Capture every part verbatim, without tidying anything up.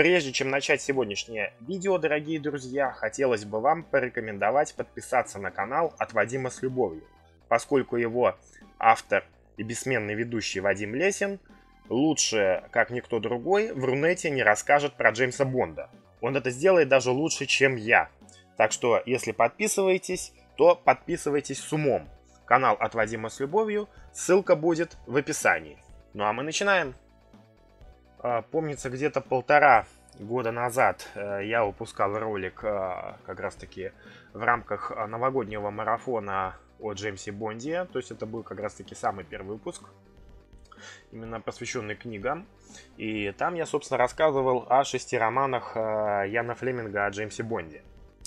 Прежде чем начать сегодняшнее видео, дорогие друзья, хотелось бы вам порекомендовать подписаться на канал «От Вадима с любовью», поскольку его автор и бессменный ведущий Вадим Лесин лучше, как никто другой, в Рунете не расскажет про Джеймса Бонда. Он это сделает даже лучше, чем я. Так что, если подписываетесь, то подписывайтесь с умом. Канал «От Вадима с любовью», ссылка будет в описании. Ну а мы начинаем. Помнится, где-то полтора года назад я выпускал ролик как раз таки в рамках новогоднего марафона о Джеймсе Бонде. То есть это был как раз таки самый первый выпуск, именно посвященный книгам. И там я, собственно, рассказывал о шести романах Яна Флеминга о Джеймсе Бонде.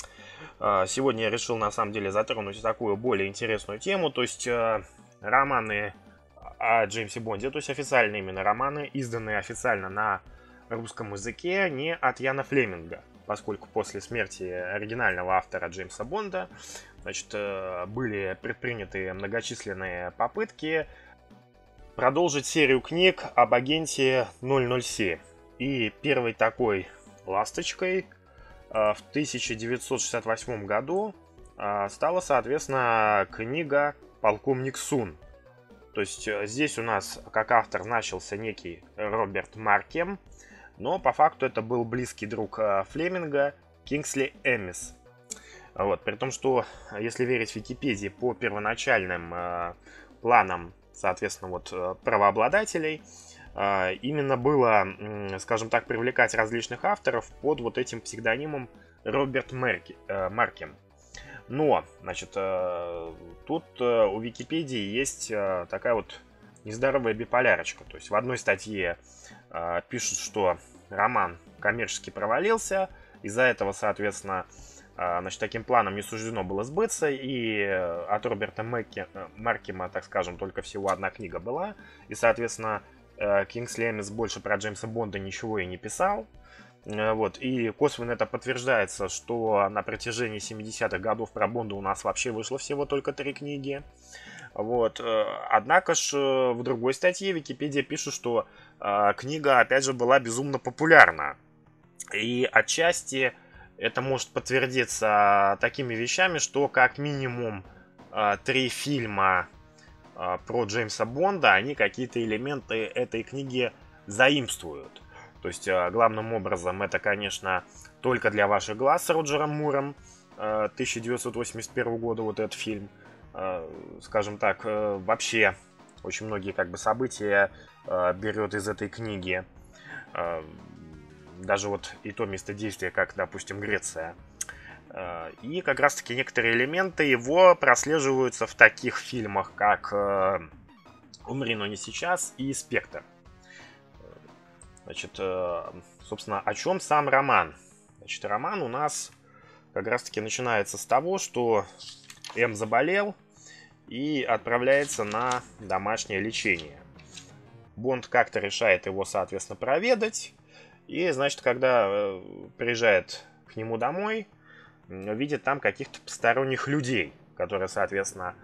Сегодня я решил, на самом деле, затронуть такую более интересную тему. То есть романы о Джеймсе Бонде, то есть официальные именно романы, изданные официально на русском языке, не от Яна Флеминга, поскольку после смерти оригинального автора Джеймса Бонда, значит, были предприняты многочисленные попытки продолжить серию книг об агенте ноль ноль семь. И первой такой ласточкой в тысяча девятьсот шестьдесят восьмом году стала, соответственно, книга «Полковник Сун». То есть здесь у нас как автор значился некий Роберт Маркем, но по факту это был близкий друг Флеминга Кингсли Эмис. Вот, при том, что, если верить Википедии, по первоначальным э, планам, соответственно, вот, правообладателей, э, именно было, э, скажем так, привлекать различных авторов под вот этим псевдонимом Роберт Мерки, э, Маркем. Но, значит, тут у Википедии есть такая вот нездоровая биполярочка. То есть в одной статье пишут, что роман коммерчески провалился. Из-за этого, соответственно, значит, таким планом не суждено было сбыться. И от Роберта Мэкки, Маркема, так скажем, только всего одна книга была. И, соответственно, Кингсли Эмис больше про Джеймса Бонда ничего и не писал. Вот. И косвенно это подтверждается, что на протяжении семидесятых годов про Бонда у нас вообще вышло всего только три книги. Вот. Однако ж в другой статье Википедия пишет, что э, книга, опять же, была безумно популярна. И отчасти это может подтвердиться такими вещами, что как минимум э, три фильма э, про Джеймса Бонда, они какие-то элементы этой книги заимствуют. То есть, главным образом, это, конечно, «Только для ваших глаз» с Роджером Муром тысяча девятьсот восемьдесят первого года, вот этот фильм. Скажем так, вообще очень многие как бы события берет из этой книги. Даже вот и то место действия, как, допустим, Греция. И как раз-таки некоторые элементы его прослеживаются в таких фильмах, как «Умри, но не сейчас» и «Спектр». Значит, собственно, о чем сам роман? Значит, роман у нас как раз-таки начинается с того, что М заболел и отправляется на домашнее лечение. Бонд как-то решает его, соответственно, проведать. И, значит, когда приезжает к нему домой, видит там каких-то посторонних людей, которые, соответственно,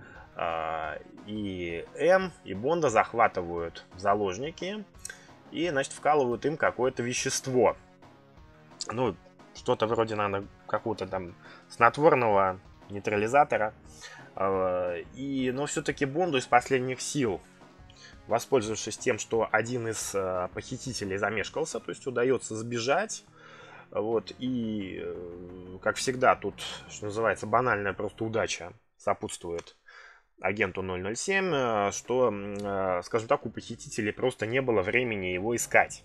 и М, и Бонда захватывают в заложники. И, значит, вкалывают им какое-то вещество. Ну, что-то вроде, наверное, какого-то там снотворного нейтрализатора. И, но все-таки Бонду из последних сил, воспользовавшись тем, что один из похитителей замешкался, то есть удается сбежать. Вот, и, как всегда, тут, что называется, банальная просто удача сопутствует агенту ноль ноль семь, что, скажем так, у похитителей просто не было времени его искать.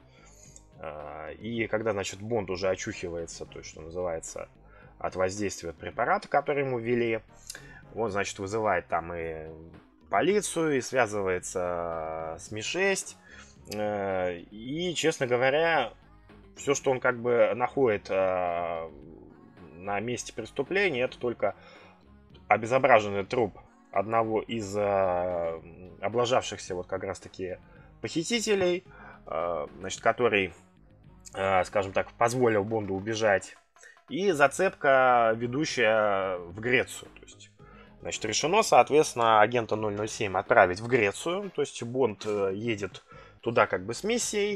И когда, значит, Бонд уже очухивается, то есть, что называется, от воздействия препарата, который ему ввели, он, значит, вызывает там и полицию, и связывается с Ми шесть. И, честно говоря, все, что он как бы находит на месте преступления, это только обезображенный труп одного из э, облажавшихся вот как раз таки похитителей, э, значит, который, э, скажем так, позволил Бонду убежать, и зацепка, ведущая в Грецию. То есть, значит, решено, соответственно, агента ноль ноль семь отправить в Грецию, то есть Бонд едет туда как бы с миссией,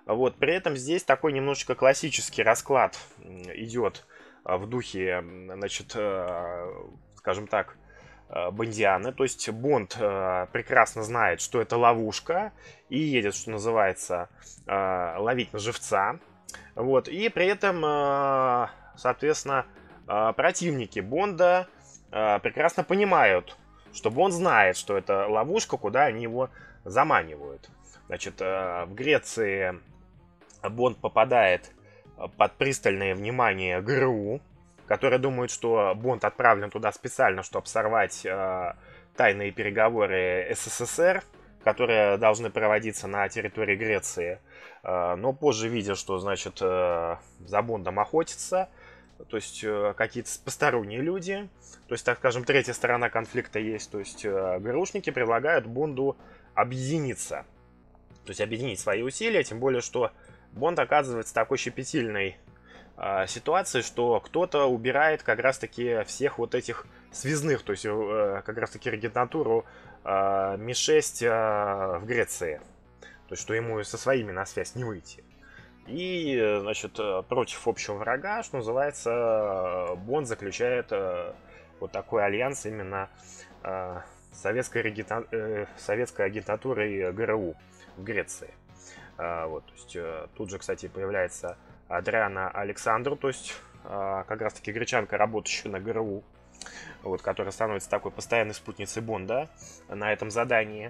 Вот, при этом здесь такой немножечко классический расклад идет в духе, значит, скажем так, Бондианы. То есть Бонд прекрасно знает, что это ловушка, и едет, что называется, ловить на живца. Вот, и при этом, соответственно, противники Бонда прекрасно понимают, что Бонд знает, что это ловушка, куда они его заманивают. Значит, в Греции Бонд попадает под пристальное внимание ГРУ, которые думают, что Бонд отправлен туда специально, чтобы сорвать э, тайные переговоры СССР, которые должны проводиться на территории Греции. Э, но позже видя, что, значит, э, за Бондом охотятся, то есть э, какие-то посторонние люди, то есть, так скажем, третья сторона конфликта есть, то есть э, ГРУшники предлагают Бонду объединиться, то есть объединить свои усилия, тем более, что Бонд оказывается в такой щепетильной э, ситуации, что кто-то убирает как раз-таки всех вот этих связных, то есть э, как раз-таки регентатуру э, Ми шесть э, в Греции. То есть, что ему со своими на связь не выйти. И, значит, против общего врага, что называется, Бонд заключает э, вот такой альянс именно э, советской, регита... э, советской агентатурой ГРУ в Греции. Вот, то есть, тут же, кстати, появляется Адриана Александру, то есть как раз-таки гречанка, работающая на ГРУ, вот, которая становится такой постоянной спутницей Бонда на этом задании.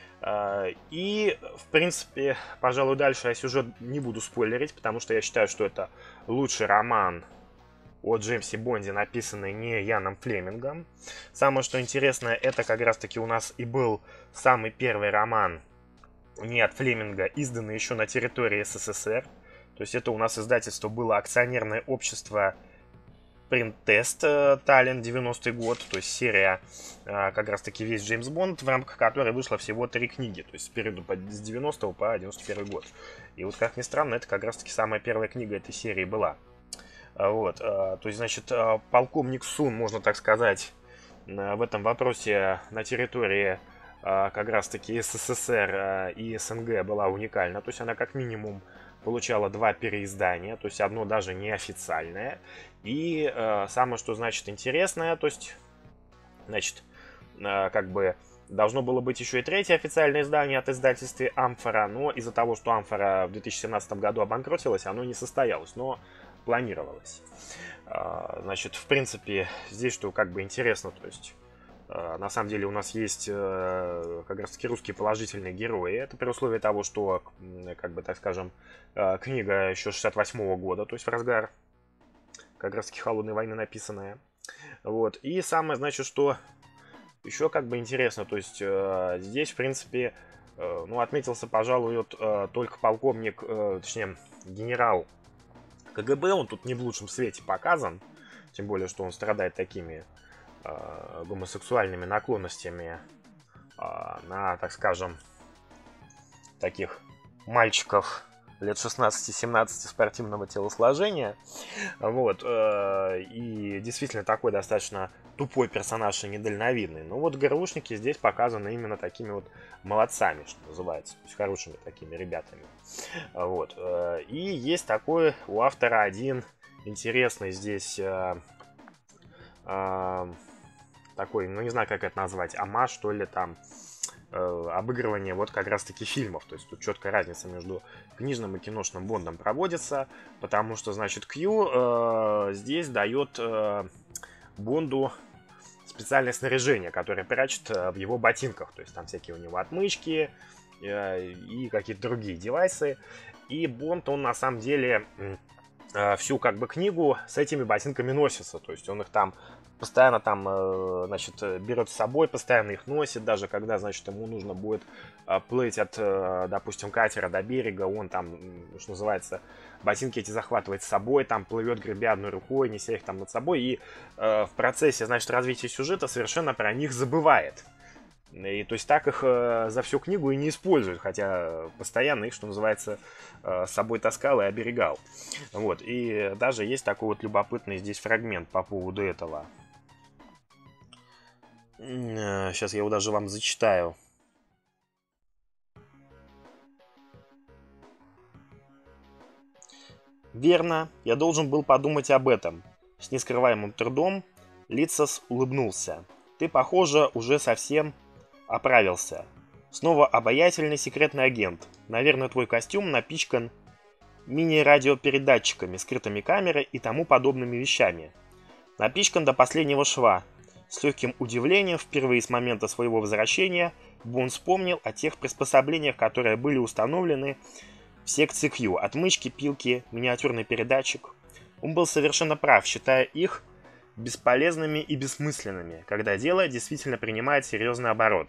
И, в принципе, пожалуй, дальше я сюжет не буду спойлерить, потому что я считаю, что это лучший роман о Джеймсе Бонде, написанный не Яном Флемингом. Самое, что интересное, это как раз-таки у нас и был самый первый роман не от Флеминга, изданный еще на территории СССР. То есть это у нас издательство было акционерное общество Принтест Таллин, девяностый год. То есть серия как раз таки весь Джеймс Бонд, в рамках которой вышло всего три книги. То есть с периода с девяностого по девяносто первый год. И вот как ни странно, это как раз таки самая первая книга этой серии была. Вот, то есть, значит, полковник Сун, можно так сказать, в этом вопросе на территории как раз-таки СССР и СНГ была уникальна. То есть она как минимум получала два переиздания, то есть одно даже неофициальное. И э, самое, что значит интересное, то есть, значит, э, как бы должно было быть еще и третье официальное издание от издательства Амфора, но из-за того, что Амфора в две тысячи семнадцатом году обанкротилась, оно не состоялось, но планировалось. Э, значит, в принципе, здесь что как бы интересно, то есть на самом деле у нас есть как раз таки русские положительные герои. Это при условии того, что, как бы так скажем, книга еще шестьдесят восьмого года, то есть в разгар как раз таки холодной войны написанная. Вот. И самое, значит, что еще как бы интересно, то есть здесь, в принципе, ну, отметился, пожалуй, вот, только полковник, точнее, генерал КГБ, он тут не в лучшем свете показан, тем более, что он страдает такими гомосексуальными наклонностями на, так скажем, таких мальчиков лет шестнадцати-семнадцати спортивного телосложения. Вот. И действительно такой достаточно тупой персонаж и недальновидный. Но вот ГРУшники здесь показаны именно такими вот молодцами, что называется. То есть хорошими такими ребятами. Вот. И есть такой у автора один интересный здесь такой, ну не знаю, как это назвать, омаж, что ли, там, э, обыгрывание вот как раз-таки фильмов. То есть тут четкая разница между книжным и киношным Бондом проводится, потому что, значит, Кью э, здесь дает э, Бонду специальное снаряжение, которое прячет э, в его ботинках. То есть там всякие у него отмычки э, и какие-то другие девайсы. И Бонд, он на самом деле э, всю как бы книгу с этими ботинками носится. То есть он их там постоянно там, значит, берет с собой, постоянно их носит, даже когда, значит, ему нужно будет плыть от, допустим, катера до берега, он там, что называется, ботинки эти захватывает с собой, там плывет, гребя одной рукой, неся их там над собой, и в процессе, значит, развития сюжета совершенно про них забывает. И то есть так их э, за всю книгу и не используют, хотя постоянно их, что называется, э, с собой таскал и оберегал. Вот. И даже есть такой вот любопытный здесь фрагмент по поводу этого. Сейчас я его даже вам зачитаю. Верно, я должен был подумать об этом. С нескрываемым трудом Лицас улыбнулся. Ты, похоже, уже совсем оправился. Снова обаятельный секретный агент. Наверное, твой костюм напичкан мини-радиопередатчиками, скрытыми камерой и тому подобными вещами. Напичкан до последнего шва. С легким удивлением, впервые с момента своего возвращения, Бонд вспомнил о тех приспособлениях, которые были установлены в секции Q. Отмычки, пилки, миниатюрный передатчик. Он был совершенно прав, считая их бесполезными и бессмысленными, когда дело действительно принимает серьезный оборот.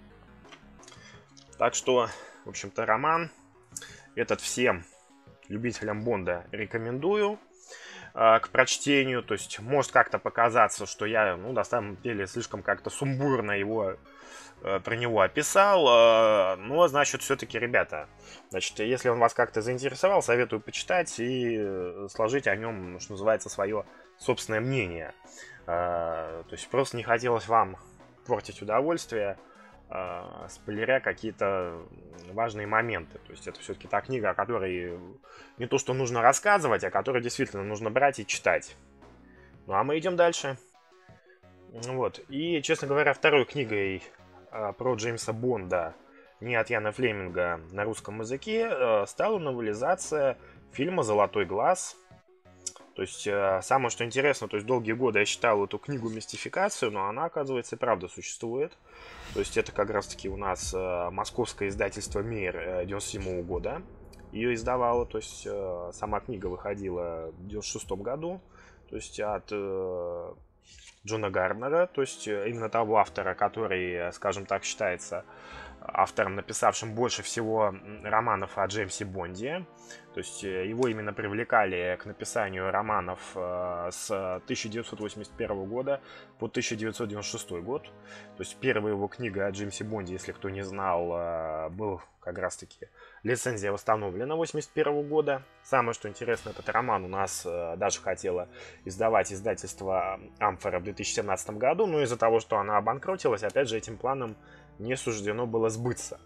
Так что, в общем-то, роман этот всем любителям Бонда рекомендую э, к прочтению. То есть может как-то показаться, что я, ну, на самом деле, слишком как-то сумбурно его э, про него описал. Э, но, значит, все-таки, ребята, значит, если он вас как-то заинтересовал, советую почитать и сложить о нем, что называется, свое собственное мнение. Э, то есть просто не хотелось вам портить удовольствие, спойлеря какие-то важные моменты. То есть это все-таки та книга, о которой не то что нужно рассказывать, а которую действительно нужно брать и читать. Ну а мы идем дальше. Вот. И, честно говоря, второй книгой про Джеймса Бонда, не от Яна Флеминга, на русском языке стала новелизация фильма «Золотой глаз». То есть, самое что интересно, то есть долгие годы я читал эту книгу «Мистификацию», но она, оказывается, и правда существует. То есть, это как раз-таки у нас московское издательство «Мейер» девяносто седьмого года ее издавало. То есть, сама книга выходила в девяносто шестом году. То есть, от Джона Гарднера, то есть, именно того автора, который, скажем так, считается автором, написавшим больше всего романов о Джеймсе Бонде. То есть его именно привлекали к написанию романов с тысяча девятьсот восемьдесят первого года по тысяча девятьсот девяносто шестой год. То есть первая его книга о Джеймсе Бонде, если кто не знал, был как раз таки лицензия восстановлена восемьдесят первого года. Самое что интересно, этот роман у нас даже хотело издавать издательство Амфора в две тысячи семнадцатом году, но из-за того, что она обанкротилась, опять же этим планом не суждено было сбыться.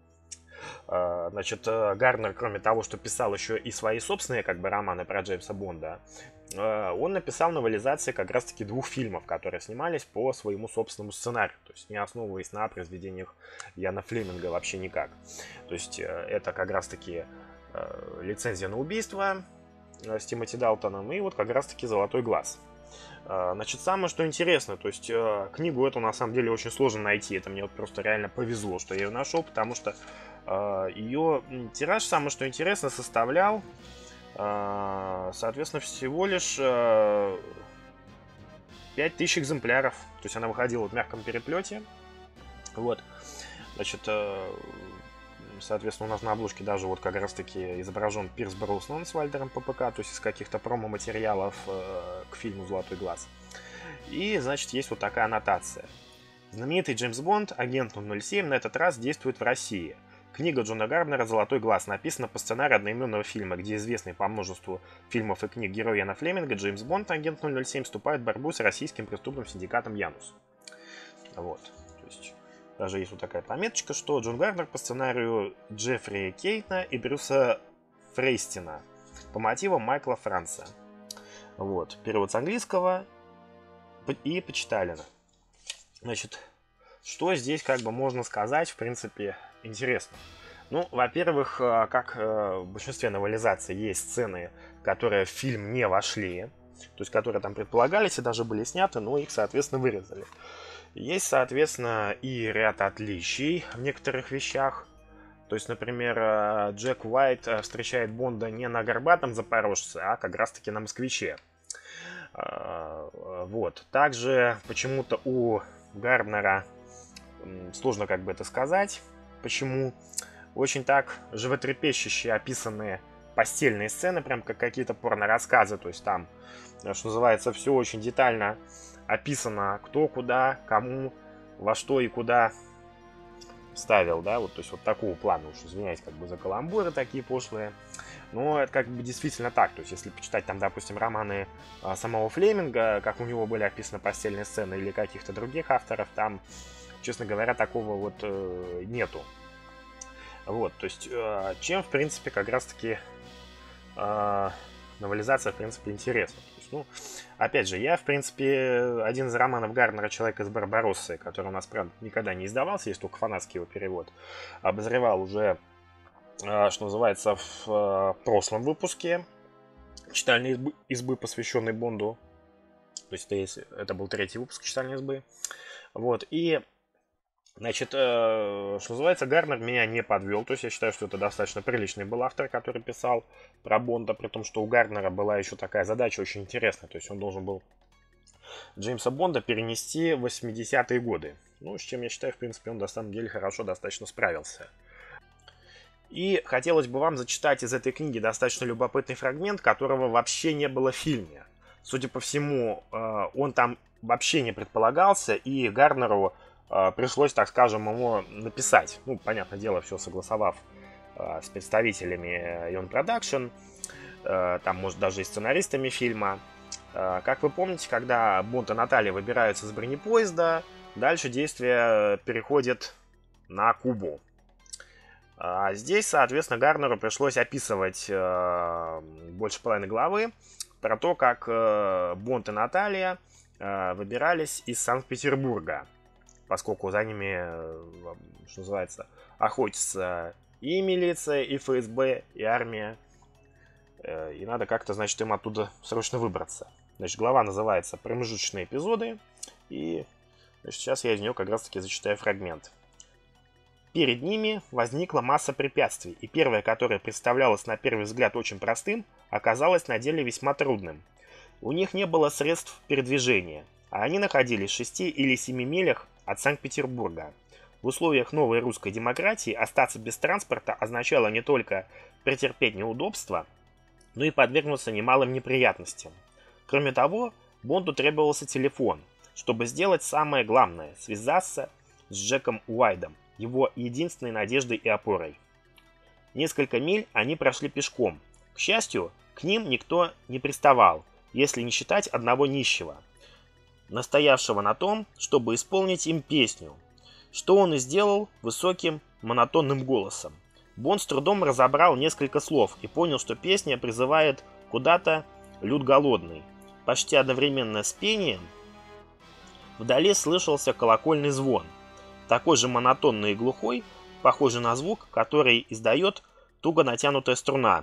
Значит, Гарнер, кроме того, что писал еще и свои собственные как бы романы про Джеймса Бонда, он написал новелизации как раз-таки двух фильмов, которые снимались по своему собственному сценарию, то есть не основываясь на произведениях Яна Флеминга вообще никак. То есть это как раз-таки «Лицензия на убийство» с Тимоти Далтоном и вот как раз-таки «Золотой глаз». Значит, самое что интересно, то есть книгу эту на самом деле очень сложно найти. Это мне вот просто реально повезло, что я ее нашел, потому что ее тираж, самое что интересно, составлял, соответственно, всего лишь пять тысяч экземпляров. То есть она выходила в мягком переплете. Вот. Значит, соответственно, у нас на обложке даже вот как раз-таки изображен Пирс Броснан с Вальдером ППК, то есть из каких-то промо-материалов э, к фильму «Золотой глаз». И, значит, есть вот такая аннотация. Знаменитый Джеймс Бонд, агент ноль семь, на этот раз действует в России. Книга Джона Гарднера «Золотой глаз» написана по сценарию одноименного фильма, где известный по множеству фильмов и книг герой Яна Флеминга Джеймс Бонд, агент ноль семь, вступает в борьбу с российским преступным синдикатом Янус. Вот, то есть... Даже есть вот такая пометочка, что Джон Гарднер по сценарию Джеффри Кейтна и Брюса Фрейстина по мотивам Майкла Франца. Вот. Перевод с английского и почиталено. Значит, что здесь как бы можно сказать, в принципе, интересно. Ну, во-первых, как в большинстве новелизаций есть сцены, которые в фильм не вошли, то есть которые там предполагались и даже были сняты, но их, соответственно, вырезали. Есть, соответственно, и ряд отличий в некоторых вещах. То есть, например, Джек Уайт встречает Бонда не на горбатом запорожце, а как раз-таки на москвиче. Вот. Также почему-то у Гарднера, сложно как бы это сказать, почему, очень так животрепещущие описанные постельные сцены, прям как какие-то порно-рассказы. То есть там, что называется, все очень детально описано, кто, куда, кому, во что и куда ставил, да, вот, то есть вот такого плана, уж извиняюсь, как бы за каламбуры такие пошлые, но это как бы действительно так, то есть если почитать там, допустим, романы а, самого Флеминга, как у него были описаны постельные сцены или каких-то других авторов, там, честно говоря, такого вот э, нету. Вот, то есть, э, чем, в принципе, как раз-таки э, новелизация, в принципе, интересна. То есть, ну, опять же, я, в принципе, один из романов Гарнера «Человек из Барбароссы», который у нас, правда, никогда не издавался, есть только фанатский его перевод, обозревал уже, что называется, в прошлом выпуске «Читальной избы», избы, посвященной Бонду. То есть это, есть, это был третий выпуск «Читальной избы». Вот, и, значит, э, что называется, Гарнер меня не подвел. То есть я считаю, что это достаточно приличный был автор, который писал про Бонда, при том, что у Гарнера была еще такая задача очень интересная. То есть он должен был Джеймса Бонда перенести в восьмидесятые годы. Ну, с чем я считаю, в принципе, он на самом деле хорошо достаточно справился. И хотелось бы вам зачитать из этой книги достаточно любопытный фрагмент, которого вообще не было в фильме. Судя по всему, он там вообще не предполагался, и Гарнеру пришлось, так скажем, его написать. Ну, понятное дело, все согласовав с представителями Ion Production, там, может, даже и сценаристами фильма. Как вы помните, когда Бонд и Наталья выбираются из бронепоезда, дальше действие переходит на Кубу. А здесь, соответственно, Гарнеру пришлось описывать э, больше половины главы про то, как э, Бонд и Наталья э, выбирались из Санкт-Петербурга, поскольку за ними, э, что называется, охотятся и милиция, и эф эс бэ, и армия. Э, и надо как-то, значит, им оттуда срочно выбраться. Значит, глава называется «Промежуточные эпизоды», и значит, сейчас я из нее как раз-таки зачитаю фрагмент. Перед ними возникла масса препятствий, и первое, которое представлялось на первый взгляд очень простым, оказалось на деле весьма трудным. У них не было средств передвижения, а они находились в шести или семи милях от Санкт-Петербурга. В условиях новой русской демократии остаться без транспорта означало не только претерпеть неудобства, но и подвергнуться немалым неприятностям. Кроме того, Бонду требовался телефон, чтобы сделать самое главное – связаться с Джеком Уайдом, его единственной надеждой и опорой. Несколько миль они прошли пешком. К счастью, к ним никто не приставал, если не считать одного нищего, настоявшего на том, чтобы исполнить им песню, что он и сделал высоким монотонным голосом. Бонд с трудом разобрал несколько слов и понял, что песня призывает куда-то люд голодный. Почти одновременно с пением вдали слышался колокольный звон, такой же монотонный и глухой, похожий на звук, который издает туго натянутая струна.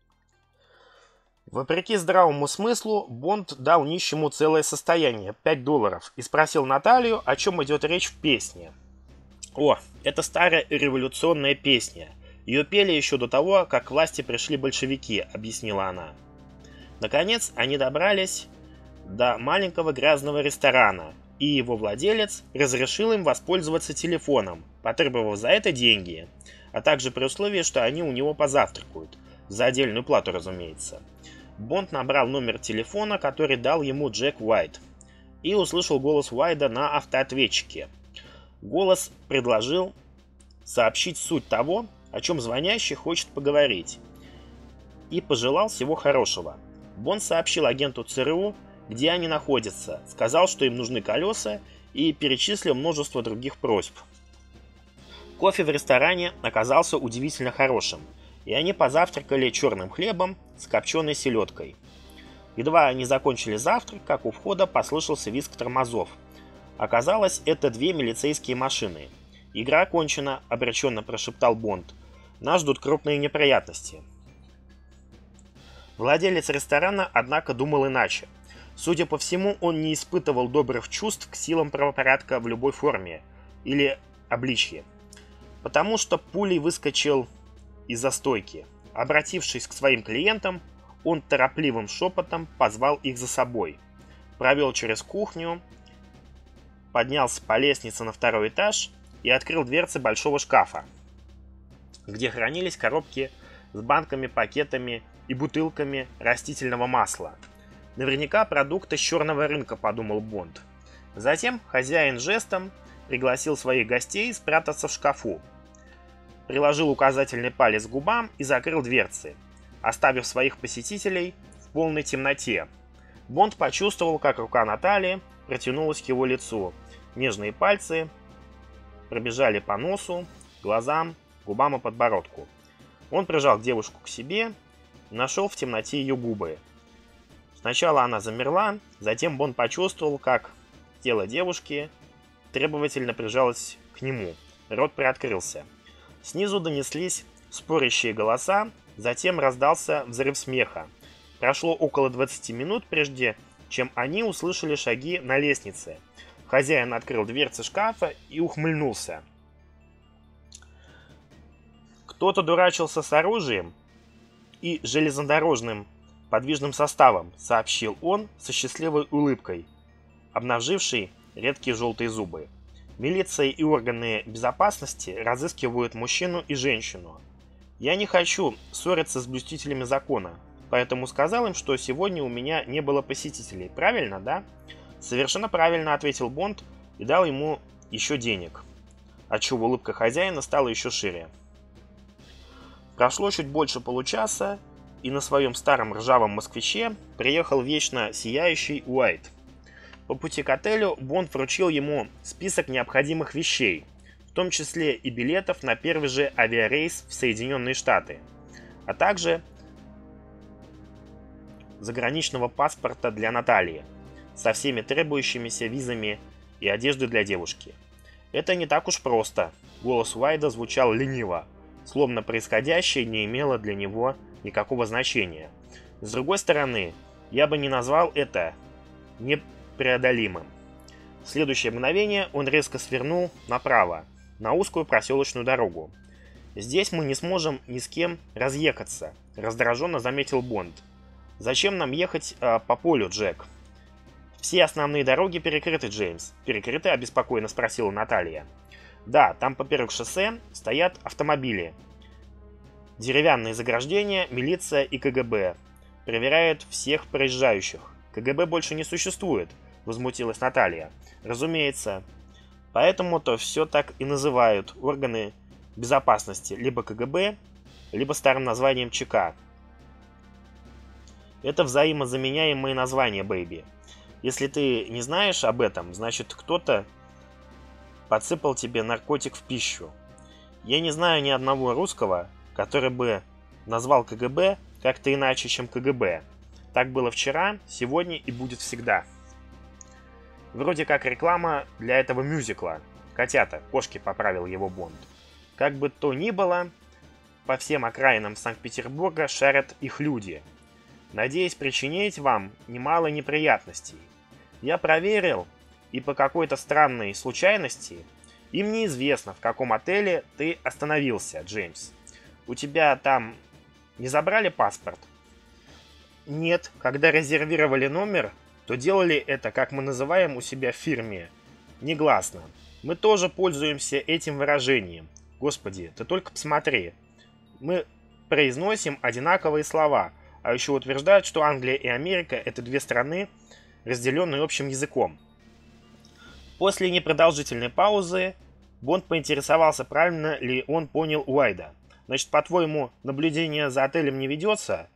Вопреки здравому смыслу, Бонд дал нищему целое состояние – пять долларов, и спросил Наталью, о чем идет речь в песне. О, это старая революционная песня. Ее пели еще до того, как к власти пришли большевики, объяснила она. Наконец, они добрались до маленького грязного ресторана, и его владелец разрешил им воспользоваться телефоном, потребовав за это деньги, а также при условии, что они у него позавтракают, за отдельную плату, разумеется. Бонд набрал номер телефона, который дал ему Джек Уайд, и услышал голос Уайда на автоответчике. Голос предложил сообщить суть того, о чем звонящий хочет поговорить, и пожелал всего хорошего. Бонд сообщил агенту цэ эр у, где они находятся, сказал, что им нужны колеса, и перечислил множество других просьб. Кофе в ресторане оказался удивительно хорошим, и они позавтракали черным хлебом с копченой селедкой. Едва они закончили завтрак, как у входа послышался визг тормозов. Оказалось, это две милицейские машины. «Игра окончена», — обреченно прошептал Бонд. «Нас ждут крупные неприятности». Владелец ресторана, однако, думал иначе. Судя по всему, он не испытывал добрых чувств к силам правопорядка в любой форме или обличье, потому что пулей выскочил из-за стойки. Обратившись к своим клиентам, он торопливым шепотом позвал их за собой, провел через кухню, поднялся по лестнице на второй этаж и открыл дверцы большого шкафа, где хранились коробки с банками, пакетами и бутылками растительного масла. Наверняка продукты с черного рынка, подумал Бонд. Затем хозяин жестом пригласил своих гостей спрятаться в шкафу, приложил указательный палец к губам и закрыл дверцы, оставив своих посетителей в полной темноте. Бонд почувствовал, как рука Натальи протянулась к его лицу. Нежные пальцы пробежали по носу, глазам, губам и подбородку. Он прижал девушку к себе и нашел в темноте ее губы. Сначала она замерла, затем Бонд почувствовал, как тело девушки требовательно прижалось к нему. Рот приоткрылся. Снизу донеслись спорящие голоса, затем раздался взрыв смеха. Прошло около двадцати минут, прежде чем они услышали шаги на лестнице. Хозяин открыл дверцы шкафа и ухмыльнулся. Кто-то дурачился с оружием и железнодорожным подвижным составом, сообщил он со счастливой улыбкой, обнажившей редкие желтые зубы. Милиция и органы безопасности разыскивают мужчину и женщину. Я не хочу ссориться с блюстителями закона, поэтому сказал им, что сегодня у меня не было посетителей. Правильно, да? Совершенно правильно, ответил Бонд и дал ему еще денег, отчего улыбка хозяина стала еще шире. Прошло чуть больше получаса, и на своем старом ржавом москвиче приехал вечно сияющий Уайт. По пути к отелю Бонд вручил ему список необходимых вещей, в том числе и билетов на первый же авиарейс в Соединенные Штаты, а также заграничного паспорта для Натальи со всеми требующимися визами и одеждой для девушки. Это не так уж просто. Голос Уайда звучал лениво, словно происходящее не имело для него никакого значения. С другой стороны, я бы не назвал это непреодолимым. В следующее мгновение он резко свернул направо, на узкую проселочную дорогу. «Здесь мы не сможем ни с кем разъехаться», — раздраженно заметил Бонд. «Зачем нам ехать э, по полю, Джек?» «Все основные дороги перекрыты, Джеймс». «Перекрыты?» — обеспокоенно спросила Наталья. «Да, там поперек шоссе стоят автомобили. Деревянные заграждения, милиция и КГБ. Проверяют всех проезжающих». «КГБ больше не существует», — возмутилась Наталья. «Разумеется. Поэтому-то все так и называют органы безопасности, либо КГБ, либо старым названием ЧК. Это взаимозаменяемые названия, бэйби. Если ты не знаешь об этом, значит кто-то подсыпал тебе наркотик в пищу. Я не знаю ни одного русского, который бы назвал КГБ как-то иначе, чем КГБ. Так было вчера, сегодня и будет всегда». Вроде как реклама для этого мюзикла. «Котята, кошки», — поправил его Бонд. Как бы то ни было, по всем окраинам Санкт-Петербурга шарят их люди, надеясь причинить вам немало неприятностей. Я проверил, и по какой-то странной случайности им неизвестно, в каком отеле ты остановился, Джеймс. У тебя там не забрали паспорт? Нет, когда резервировали номер, то делали это, как мы называем у себя в фирме, негласно. Мы тоже пользуемся этим выражением. Господи, ты только посмотри. Мы произносим одинаковые слова, а еще утверждают, что Англия и Америка — это две страны, разделенные общим языком. После непродолжительной паузы Бонд поинтересовался, правильно ли он понял Уайда. «Значит, по-твоему, наблюдение за отелем не ведется?»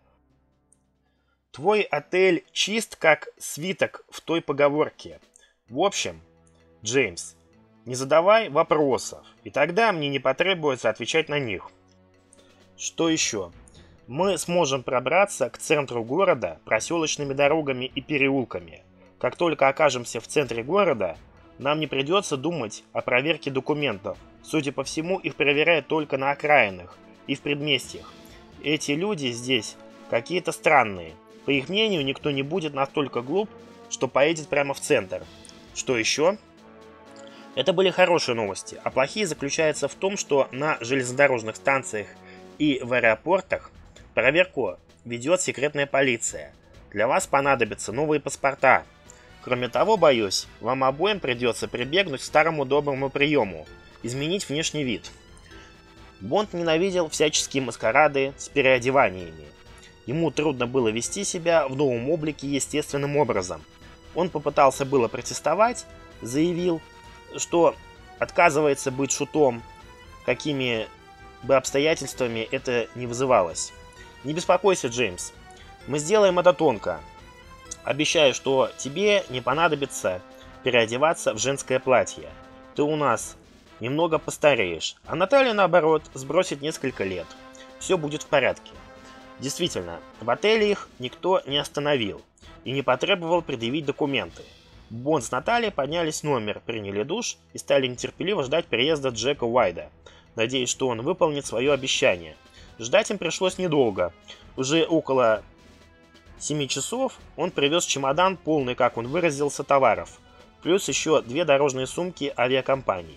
«Твой отель чист, как свиток в той поговорке. В общем, Джеймс, не задавай вопросов, и тогда мне не потребуется отвечать на них. Что еще? Мы сможем пробраться к центру города проселочными дорогами и переулками. Как только окажемся в центре города, нам не придется думать о проверке документов. Судя по всему, их проверяют только на окраинах и в предместьях. Эти люди здесь какие-то странные. По их мнению, никто не будет настолько глуп, что поедет прямо в центр. Что еще?» Это были хорошие новости, а плохие заключаются в том, что на железнодорожных станциях и в аэропортах проверку ведет секретная полиция. Для вас понадобятся новые паспорта. Кроме того, боюсь, вам обоим придется прибегнуть к старому доброму приему – изменить внешний вид. Бонд ненавидел всяческие маскарады с переодеваниями. Ему трудно было вести себя в новом облике естественным образом. Он попытался было протестовать, заявил, что отказывается быть шутом, какими бы обстоятельствами это ни вызывалось. «Не беспокойся, Джеймс, мы сделаем это тонко. Обещаю, что тебе не понадобится переодеваться в женское платье. Ты у нас немного постареешь, а Наталья, наоборот, сбросит несколько лет. Все будет в порядке». Действительно, в отеле их никто не остановил и не потребовал предъявить документы. Бонд с Натальей поднялись в номер, приняли душ и стали нетерпеливо ждать приезда Джека Уайда, надеясь, что он выполнит свое обещание. Ждать им пришлось недолго. Уже около семи часов он привез чемодан, полный, как он выразился, товаров, плюс еще две дорожные сумки авиакомпании.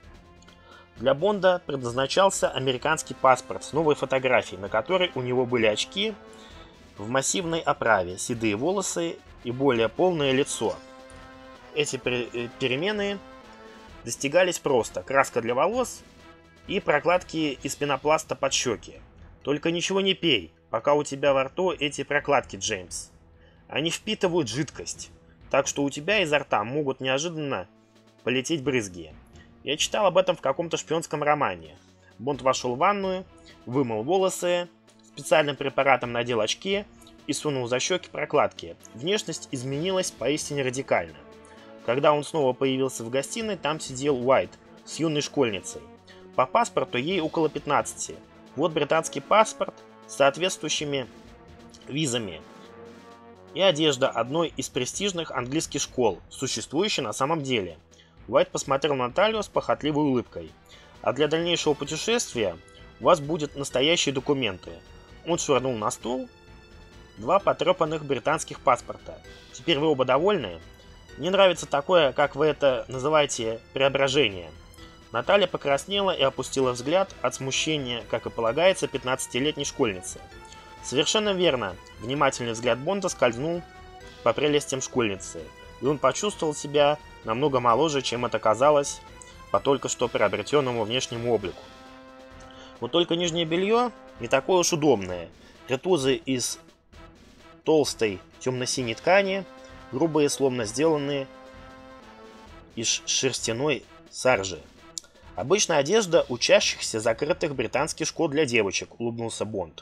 Для Бонда предназначался американский паспорт с новой фотографией, на которой у него были очки в массивной оправе, седые волосы и более полное лицо. Эти перемены достигались просто: краска для волос и прокладки из пенопласта под щеки. Только ничего не пей, пока у тебя во рту эти прокладки, Джеймс. Они впитывают жидкость, так что у тебя изо рта могут неожиданно полететь брызги. Я читал об этом в каком-то шпионском романе. Бонд вошел в ванную, вымыл волосы, специальным препаратом надел очки и сунул за щеки прокладки. Внешность изменилась поистине радикально. Когда он снова появился в гостиной, там сидел Уайт с юной школьницей. По паспорту ей около пятнадцати. Вот британский паспорт с соответствующими визами и одежда одной из престижных английских школ, существующей на самом деле. Уайт посмотрел на Наталью с похотливой улыбкой. «А для дальнейшего путешествия у вас будут настоящие документы». Он швырнул на стол два потрепанных британских паспорта. «Теперь вы оба довольны? Мне нравится такое, как вы это называете, преображение». Наталья покраснела и опустила взгляд от смущения, как и полагается, пятнадцатилетней школьницы. Совершенно верно. Внимательный взгляд Бонда скользнул по прелестям школьницы, и он почувствовал себя намного моложе, чем это казалось по только что приобретенному внешнему облику. Вот только нижнее белье не такое уж удобное. Ретузы из толстой темно-синей ткани, грубые, словно сделанные из шерстяной саржи. «Обычная одежда учащихся закрытых британских школ для девочек», — улыбнулся Бонд.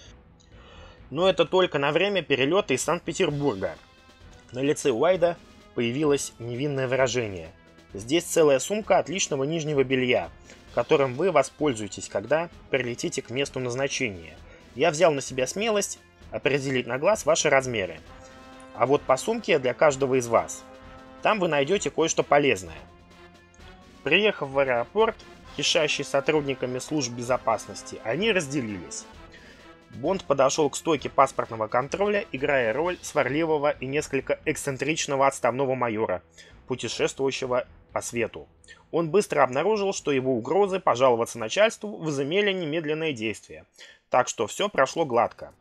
«Но это только на время перелета из Санкт-Петербурга». На лице Уайда появилось невинное выражение. «Здесь целая сумка отличного нижнего белья, которым вы воспользуетесь, когда прилетите к месту назначения. Я взял на себя смелость определить на глаз ваши размеры. А вот по сумке для каждого из вас. Там вы найдете кое-что полезное». Приехав в аэропорт, кишащий сотрудниками служб безопасности, они разделились. Бонд подошел к стойке паспортного контроля, играя роль сварливого и несколько эксцентричного отставного майора, путешествующего по свету. Он быстро обнаружил, что его угрозы пожаловаться начальству возымели немедленное действие, так что все прошло гладко.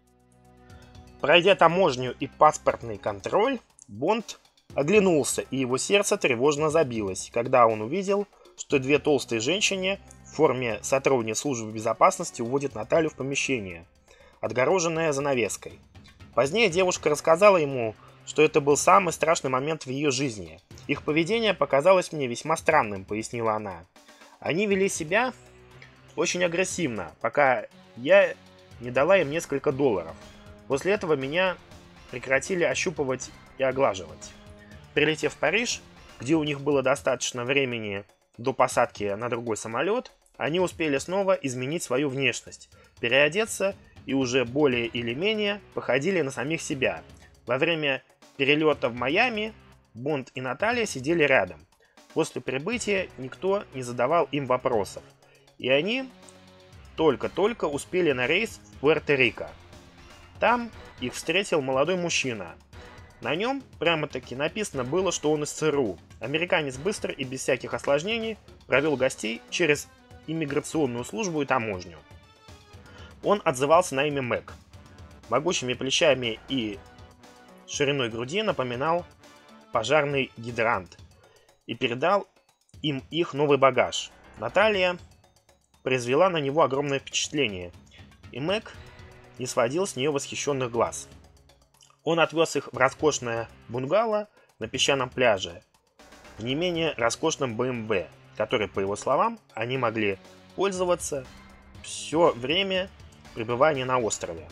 Пройдя таможню и паспортный контроль, Бонд оглянулся, и его сердце тревожно забилось, когда он увидел, что две толстые женщины в форме сотрудниц службы безопасности уводят Наталью в помещение, отгороженное занавеской. Позднее девушка рассказала ему, что это был самый страшный момент в ее жизни. «Их поведение показалось мне весьма странным», — пояснила она. «Они вели себя очень агрессивно, пока я не дала им несколько долларов. После этого меня прекратили ощупывать и оглаживать». Прилетев в Париж, где у них было достаточно времени до посадки на другой самолет, они успели снова изменить свою внешность, переодеться и уже более или менее походили на самих себя. Во время перелета в Майами Бонд и Наталья сидели рядом. После прибытия никто не задавал им вопросов, и они только-только успели на рейс в Пуэрто-Рико. Там их встретил молодой мужчина. На нем прямо-таки написано было, что он из ЦРУ. Американец быстро и без всяких осложнений провел гостей через иммиграционную службу и таможню. Он отзывался на имя Мэг. Могучими плечами и шириной груди напоминал пожарный гидрант и передал им их новый багаж. Наталья произвела на него огромное впечатление, и Мэг не сводил с нее восхищенных глаз. Он отвез их в роскошное бунгало на песчаном пляже, в не менее роскошном бэ эм вэ, который, по его словам, они могли пользоваться все время пребывания на острове.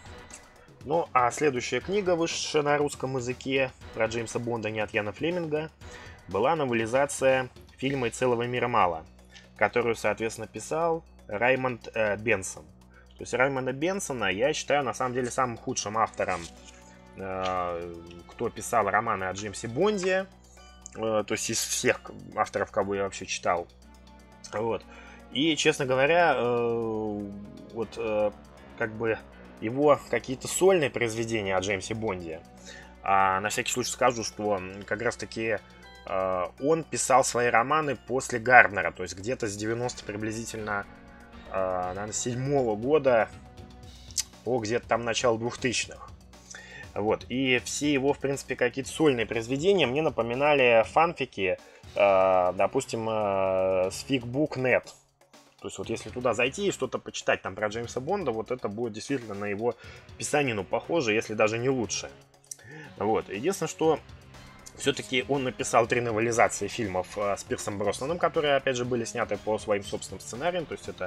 Ну а следующая книга, вышедшая на русском языке, про Джеймса Бонда не от Яна Флеминга, была новелизация фильма «И целого мира мало», которую, соответственно, писал Раймонд э, Бенсон. То есть Раймонда Бенсона я считаю на самом деле самым худшим автором, э, кто писал романы о Джеймсе Бонде. Э, то есть из всех авторов, кого я вообще читал. Вот. И, честно говоря, э, вот э, как бы его какие-то сольные произведения о Джеймсе Бонде. А на всякий случай скажу, что как раз-таки э, он писал свои романы после Гарднера, то есть где-то с девяносто приблизительно, э, наверное, седьмого года по где-то там начало двухтысячных. Вот. И все его, в принципе, какие-то сольные произведения мне напоминали фанфики, э, допустим, э, с фигбук точка нет. То есть вот если туда зайти и что-то почитать там про Джеймса Бонда, вот это будет действительно на его писанину похоже, если даже не лучше. Вот. Единственное, что все-таки он написал три новелизации фильмов э, с Пирсом Броснаном, которые, опять же, были сняты по своим собственным сценариям. То есть это,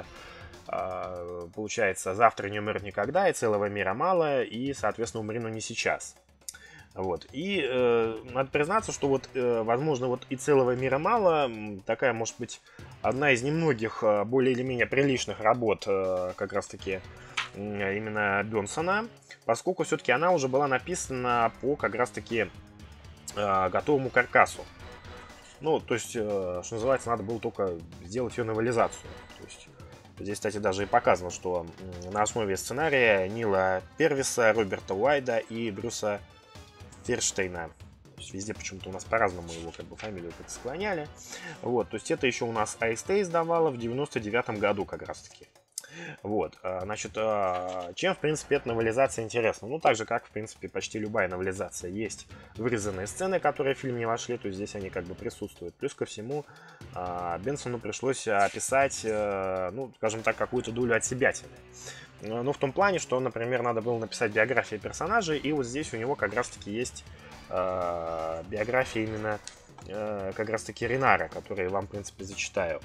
э, получается, «Завтра не умрет никогда», и «Целого мира мало», и, соответственно, «Умри, но не сейчас». Вот. И э, надо признаться, что вот, э, возможно, вот и «Целого мира мало» такая, может быть, одна из немногих э, более или менее приличных работ э, как раз-таки э, именно Бенсона, поскольку все-таки она уже была написана по как раз-таки э, готовому каркасу. Ну, то есть, э, что называется, надо было только сделать ее новелизацию. То есть, здесь, кстати, даже и показано, что на основе сценария Нила Первиса, Роберта Уайда и Брюса Ферштейна. То есть везде почему-то у нас по-разному его как бы фамилию как склоняли. Вот, то есть это еще у нас эй эс ти издавала в девяносто девятом году как раз таки. Вот, значит, чем, в принципе, эта новелизация интересна? Ну, так же, как, в принципе, почти любая новелизация. Есть вырезанные сцены, которые в фильм не вошли, то есть здесь они как бы присутствуют. Плюс ко всему, Бенсону пришлось описать, ну, скажем так, какую-то долю отсебятины. Ну, в том плане, что, например, надо было написать биографии персонажей, и вот здесь у него как раз-таки есть э, биография именно э, как раз-таки Ренара, которую я вам, в принципе, зачитаю.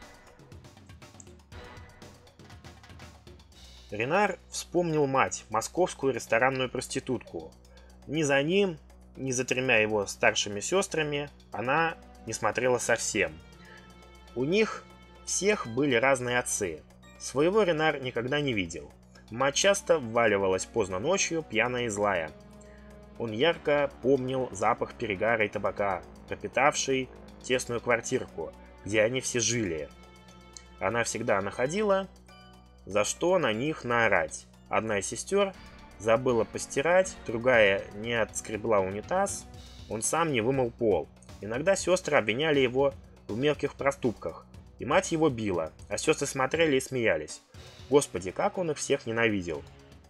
Ренар вспомнил мать, московскую ресторанную проститутку. Ни за ним, ни за тремя его старшими сестрами она не смотрела совсем. У них всех были разные отцы. Своего Ренар никогда не видел. Мать часто вваливалась поздно ночью, пьяная и злая. Он ярко помнил запах перегара и табака, пропитавший тесную квартирку, где они все жили. Она всегда находила, за что на них наорать. Одна из сестер забыла постирать, другая не отскребла унитаз, он сам не вымыл пол. Иногда сестры обвиняли его в мелких проступках, и мать его била, а сестры смотрели и смеялись. Господи, как он их всех ненавидел.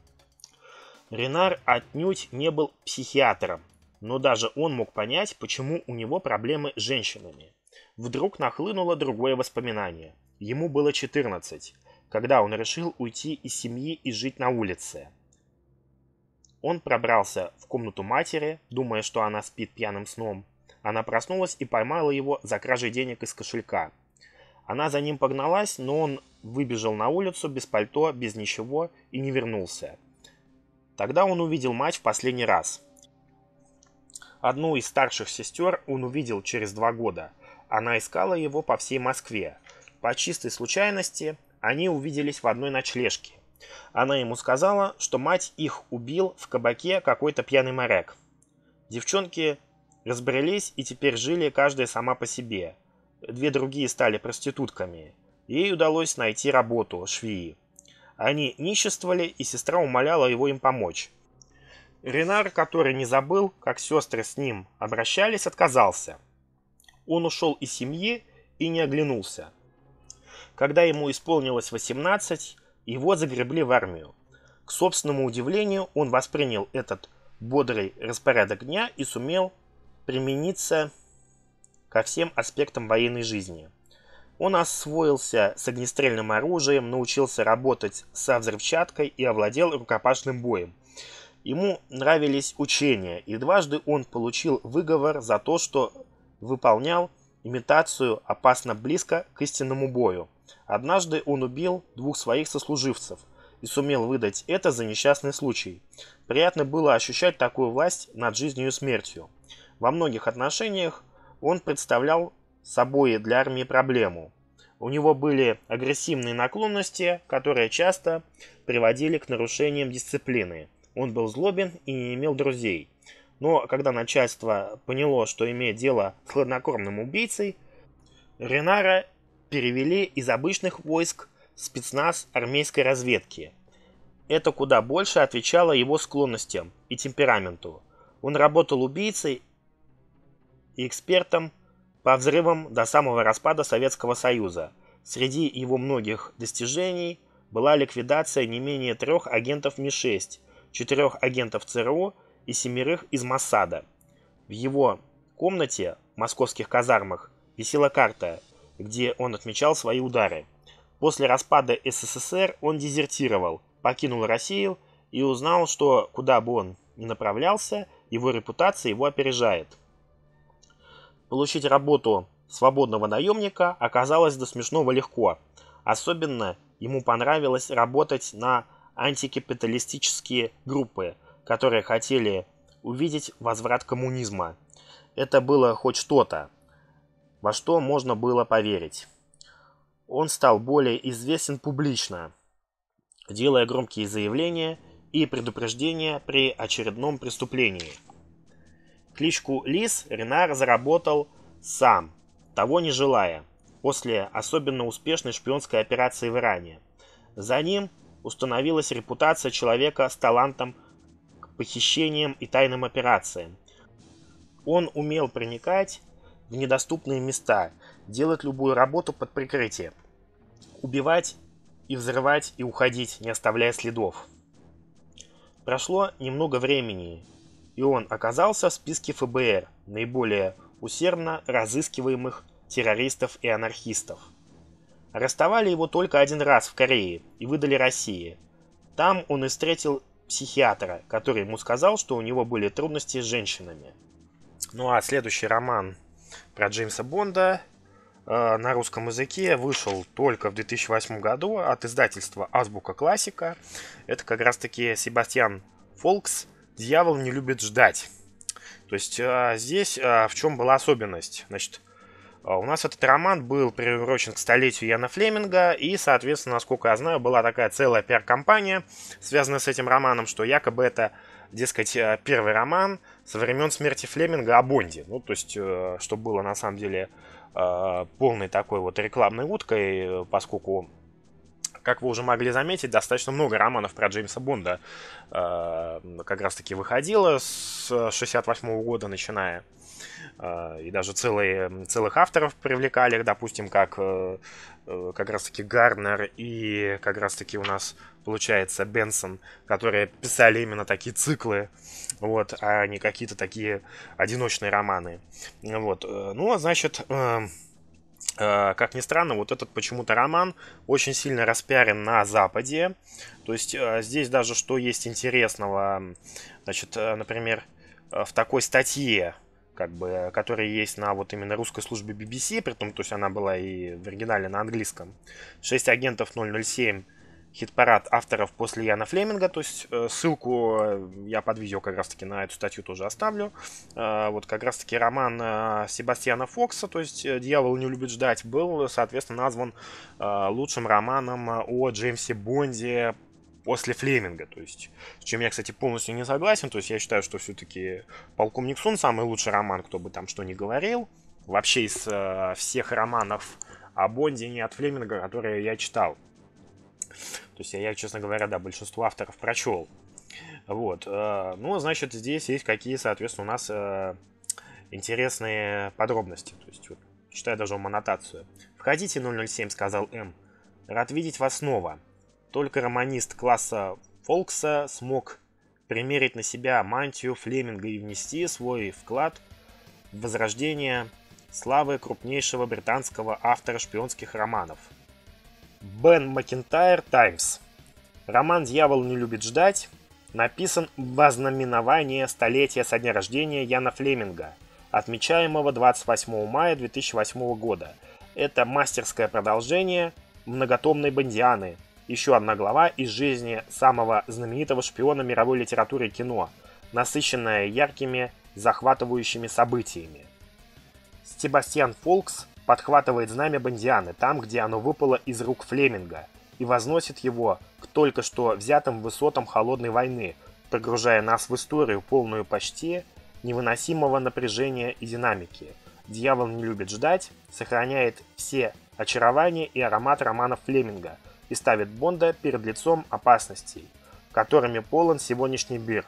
Ренар отнюдь не был психиатром, но даже он мог понять, почему у него проблемы с женщинами. Вдруг нахлынуло другое воспоминание. Ему было четырнадцать, когда он решил уйти из семьи и жить на улице. Он пробрался в комнату матери, думая, что она спит пьяным сном. Она проснулась и поймала его за кражей денег из кошелька. Она за ним погналась, но он выбежал на улицу без пальто, без ничего и не вернулся. Тогда он увидел мать в последний раз. Одну из старших сестер он увидел через два года. Она искала его по всей Москве. По чистой случайности они увиделись в одной ночлежке. Она ему сказала, что мать их убил в кабаке какой-то пьяный моряк. Девчонки разбрелись и теперь жили каждая сама по себе. Две другие стали проститутками. Ей удалось найти работу, швеи. Они нищенствовали, и сестра умоляла его им помочь. Ренар, который не забыл, как сестры с ним обращались, отказался. Он ушел из семьи и не оглянулся. Когда ему исполнилось восемнадцать, его загребли в армию. К собственному удивлению, он воспринял этот бодрый распорядок дня и сумел примениться ко всем аспектам военной жизни. Он освоился с огнестрельным оружием, научился работать со взрывчаткой и овладел рукопашным боем. Ему нравились учения, и дважды он получил выговор за то, что выполнял имитацию опасно близко к истинному бою. Однажды он убил двух своих сослуживцев и сумел выдать это за несчастный случай. Приятно было ощущать такую власть над жизнью и смертью. Во многих отношениях он представлял собой для армии проблему. У него были агрессивные наклонности, которые часто приводили к нарушениям дисциплины. Он был злобен и не имел друзей. Но когда начальство поняло, что имеет дело с хладнокровным убийцей, Ренара перевели из обычных войск в спецназ армейской разведки. Это куда больше отвечало его склонностям и темпераменту. Он работал убийцей и экспертом по взрывам до самого распада Советского Союза. Среди его многих достижений была ликвидация не менее трех агентов Ми шесть, четырех агентов ЦРУ и семерых из Моссада. В его комнате в московских казармах висела карта, где он отмечал свои удары. После распада СССР он дезертировал, покинул Россию и узнал, что куда бы он ни направлялся, его репутация его опережает. Получить работу свободного наемника оказалось до смешного легко. Особенно ему понравилось работать на антикапиталистические группы, которые хотели увидеть возврат коммунизма. Это было хоть что-то, во что можно было поверить. Он стал более известен публично, делая громкие заявления и предупреждения при очередном преступлении. Кличку Лис Ренар заработал сам, того не желая, после особенно успешной шпионской операции в Иране. За ним установилась репутация человека с талантом к похищениям и тайным операциям. Он умел проникать в недоступные места, делать любую работу под прикрытием, убивать и взрывать и уходить, не оставляя следов. Прошло немного времени, и он оказался в списке Эф Бэ Эр, наиболее усердно разыскиваемых террористов и анархистов. Арестовали его только один раз в Корее и выдали России. Там он и встретил психиатра, который ему сказал, что у него были трудности с женщинами. Ну а следующий роман про Джеймса Бонда э, на русском языке вышел только в две тысячи восьмом году от издательства Азбука Классика. Это как раз таки Себастьян Фолкс «Дьявол не любит ждать». То есть э, здесь э, в чем была особенность? Значит, э, у нас этот роман был приурочен к столетию Яна Флеминга, и, соответственно, насколько я знаю, была такая целая пиар-компания, связанная с этим романом, что якобы это, дескать, э, первый роман со времен смерти Флеминга о Бонде. Ну, то есть, э, что было на самом деле э, полной такой вот рекламной уткой, поскольку, как вы уже могли заметить, достаточно много романов про Джеймса Бонда э, как раз-таки выходило с шестьдесят восьмого года начиная. Э, и даже целые, целых авторов привлекали, допустим, как э, как раз-таки Гарнер и как раз-таки у нас получается Бенсон, которые писали именно такие циклы, вот, а не какие-то такие одиночные романы. Вот. Ну, значит... Э, Как ни странно, вот этот почему-то роман очень сильно распиарен на Западе. То есть здесь даже что есть интересного, значит, например, в такой статье, как бы, которая есть на вот именно русской службе Би Би Си, притом, то есть она была и в оригинале на английском. «Шесть агентов ноль ноль семь. Хит-парад авторов после Яна Флеминга». То есть ссылку я под видео как раз таки на эту статью тоже оставлю. Вот как раз таки роман Себастьяна Фокса, то есть «Дьявол не любит ждать», был, соответственно, назван лучшим романом о Джеймсе Бонде после Флеминга. То есть, с чем я, кстати, полностью не согласен. То есть я считаю, что все-таки «Полковник Сун» самый лучший роман, кто бы там что ни говорил. Вообще из всех романов о Бонде не от Флеминга, которые я читал. То есть я, честно говоря, да, большинство авторов прочел. Вот. Ну, значит, здесь есть какие, соответственно, у нас интересные подробности. То есть, вот, читаю даже вам аннотацию. «Входите, ноль ноль семь», — сказал М. «Рад видеть вас снова. Только романист класса Фолкса смог примерить на себя мантию Флеминга и внести свой вклад в возрождение славы крупнейшего британского автора шпионских романов». Бен Макентайр, Таймс. Роман «Дьявол не любит ждать» написан в ознаменование столетия со дня рождения Яна Флеминга, отмечаемого двадцать восьмого мая две тысячи восьмого года. Это мастерское продолжение многотомной Бондианы, еще одна глава из жизни самого знаменитого шпиона мировой литературы и кино, насыщенная яркими, захватывающими событиями. Себастьян Фолкс подхватывает знамя Бондианы там, где оно выпало из рук Флеминга, и возносит его к только что взятым высотам холодной войны, погружая нас в историю, полную почти невыносимого напряжения и динамики. «Дьявол не любит ждать» сохраняет все очарования и аромат романов Флеминга и ставит Бонда перед лицом опасностей, которыми полон сегодняшний мир.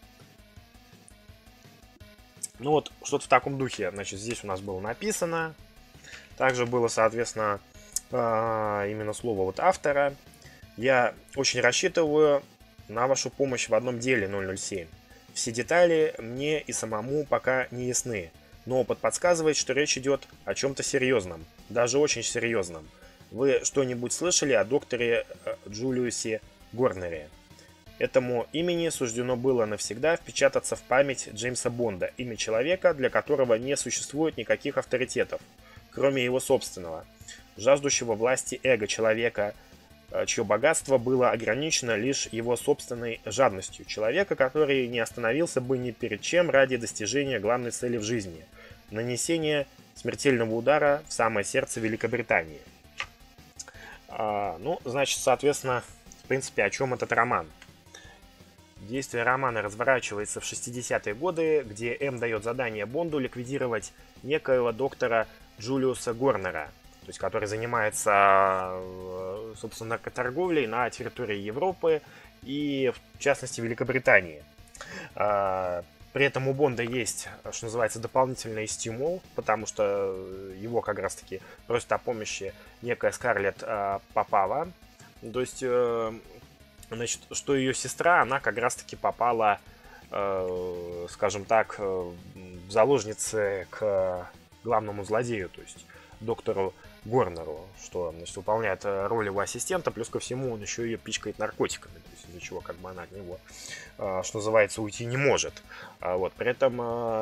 Ну вот, что-то в таком духе, значит, здесь у нас было написано. Также было, соответственно, именно слово вот автора. Я очень рассчитываю на вашу помощь в одном деле, ноль ноль семь. Все детали мне и самому пока не ясны, но опыт подсказывает, что речь идет о чем-то серьезном, даже очень серьезном. Вы что-нибудь слышали о докторе Джулиусе Горнере? Этому имени суждено было навсегда впечататься в память Джеймса Бонда, имя человека, для которого не существует никаких авторитетов, кроме его собственного, жаждущего власти эго человека, чье богатство было ограничено лишь его собственной жадностью, человека, который не остановился бы ни перед чем ради достижения главной цели в жизни – нанесения смертельного удара в самое сердце Великобритании. А, ну, значит, соответственно, в принципе, о чем этот роман? Действие романа разворачивается в шестидесятые годы, где М дает задание Бонду ликвидировать некоего доктора Джулиуса Горнера, то есть который занимается, собственно, наркоторговлей на территории Европы и, в частности, Великобритании. При этом у Бонда есть, что называется, дополнительный стимул, потому что его как раз-таки просит о помощи некая Скарлетт Попава. То есть, значит, что ее сестра, она как раз-таки попала, скажем так, в заложницы к главному злодею, то есть доктору Горнеру, что, значит, выполняет роль его ассистента, плюс ко всему он еще ее пичкает наркотиками, то есть из-за чего как бы она от него, что называется, уйти не может. Вот. При этом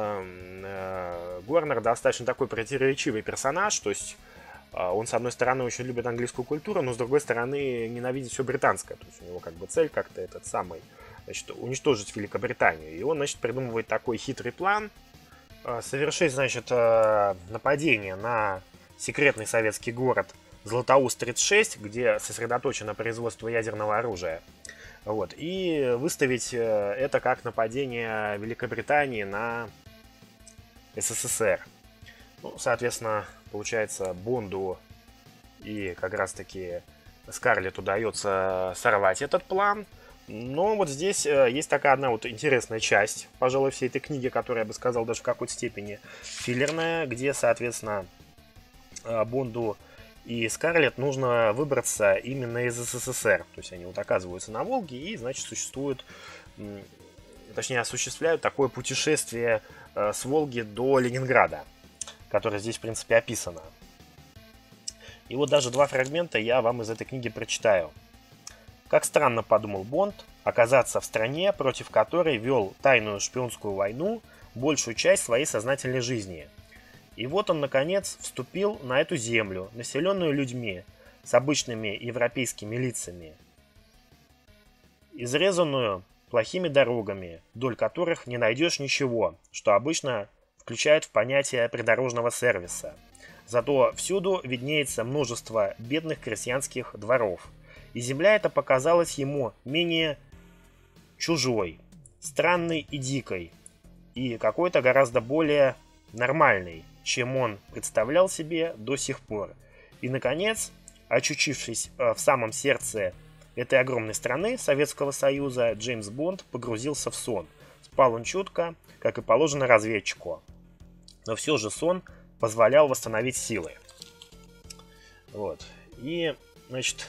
Горнер достаточно такой противоречивый персонаж, то есть он, с одной стороны, очень любит английскую культуру, но с другой стороны ненавидит все британское, то есть у него как бы цель как-то этот самый, значит, уничтожить Великобританию. И он, значит, придумывает такой хитрый план, совершить, значит, нападение на секретный советский город Златоуст тридцать шесть, где сосредоточено производство ядерного оружия. Вот, и выставить это как нападение Великобритании на СССР. Ну, соответственно, получается, Бонду и как раз-таки Скарлетт удается сорвать этот план. Но вот здесь есть такая одна вот интересная часть, пожалуй, всей этой книги, которая, я бы сказал, даже в какой-то степени филлерная, где, соответственно, Бонду и Скарлетт нужно выбраться именно из СССР. То есть они вот оказываются на Волге и, значит, существуют, точнее, осуществляют такое путешествие с Волги до Ленинграда, которое здесь, в принципе, описано. И вот даже два фрагмента я вам из этой книги прочитаю. Как странно, подумал Бонд, оказаться в стране, против которой вел тайную шпионскую войну большую часть своей сознательной жизни. И вот он, наконец, вступил на эту землю, населенную людьми, с обычными европейскими лицами, изрезанную плохими дорогами, вдоль которых не найдешь ничего, что обычно включают в понятие придорожного сервиса. Зато всюду виднеется множество бедных крестьянских дворов, и земля эта показалась ему менее чужой, странной и дикой, и какой-то гораздо более нормальной, чем он представлял себе до сих пор. И, наконец, очутившись в самом сердце этой огромной страны Советского Союза, Джеймс Бонд погрузился в сон. Спал он чутко, как и положено разведчику. Но все же сон позволял восстановить силы. Вот. И, значит,